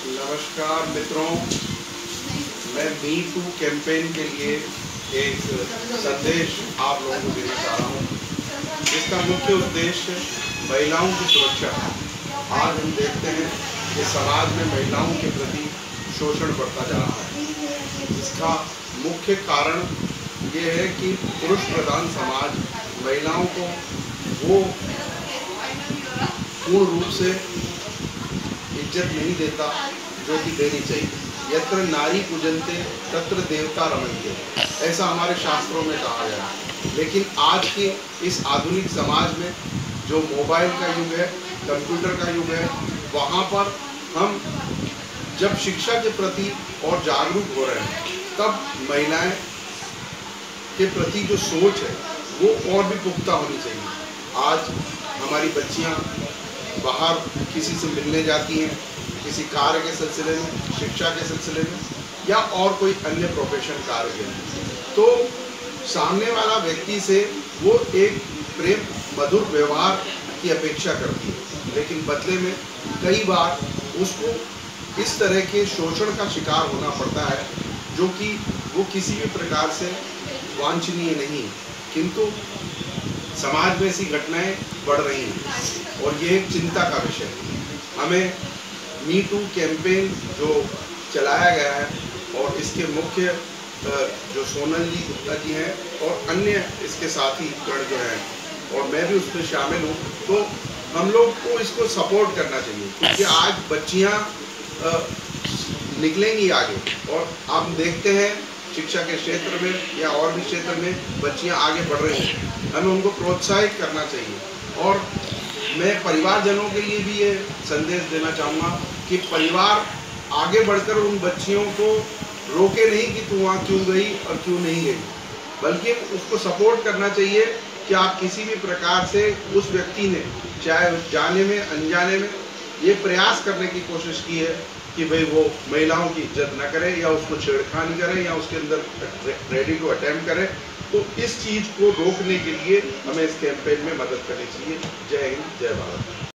नमस्कार मित्रों, मैं MeToo कैंपेन के लिए एक संदेश आप लोगों को देना चाह रहा हूँ, जिसका मुख्य उद्देश्य महिलाओं की सुरक्षा है। आज हम देखते हैं कि समाज में महिलाओं के प्रति शोषण बढ़ता जा रहा है। इसका मुख्य कारण ये है कि पुरुष प्रधान समाज महिलाओं को वो पूर्ण रूप से इज्जत नहीं देता जो कि देनी चाहिए। यत्र नारी पूजन्ते तत्र देवता रमन्ते, ऐसा हमारे शास्त्रों में कहा गया है। लेकिन आज के इस आधुनिक समाज में जो मोबाइल का युग है, कंप्यूटर का युग है, वहाँ पर हम जब शिक्षा के प्रति और जागरूक हो रहे हैं, तब महिलाएं के प्रति जो सोच है वो और भी पुख्ता होनी चाहिए। आज हमारी बच्चियां बाहर किसी से मिलने जाती हैं, किसी कार्य के सिलसिले में, शिक्षा के सिलसिले में या और कोई अन्य प्रोफेशन कार्य के, तो सामने वाला व्यक्ति से वो एक प्रेम मधुर व्यवहार की अपेक्षा करती है, लेकिन बदले में कई बार उसको इस तरह के शोषण का शिकार होना पड़ता है जो कि वो किसी भी प्रकार से वांछनीय नहीं। किंतु समाज में ऐसी घटनाएं बढ़ रही हैं और ये एक चिंता का विषय है। हमें MeToo कैंपेन जो चलाया गया है और इसके मुख्य जो सोनल जी गुप्ता जी हैं और अन्य इसके साथी गण जो हैं, और मैं भी उसमें शामिल हूँ, तो हम लोग को इसको सपोर्ट करना चाहिए, क्योंकि आज बच्चियाँ निकलेंगी आगे। और आप देखते हैं शिक्षा के क्षेत्र में या और भी क्षेत्र में बच्चियां आगे बढ़ रही हैं, हमें उनको प्रोत्साहित करना चाहिए। और मैं परिवारजनों के लिए भी ये संदेश देना चाहूँगा कि परिवार आगे बढ़कर उन बच्चियों को रोके नहीं कि तू वहाँ क्यों गई और क्यों नहीं गई, बल्कि उसको सपोर्ट करना चाहिए कि आप किसी भी प्रकार से उस व्यक्ति ने चाहे जाने में अनजाने में ये प्रयास करने की कोशिश की है कि भाई वो महिलाओं की इज्जत न करे या उसको छेड़खानी करे या उसके अंदर रेडी टू अटेम्प्ट करे, तो इस चीज़ को रोकने के लिए हमें इस कैंपेन में मदद करनी चाहिए। जय हिंद, जय भारत।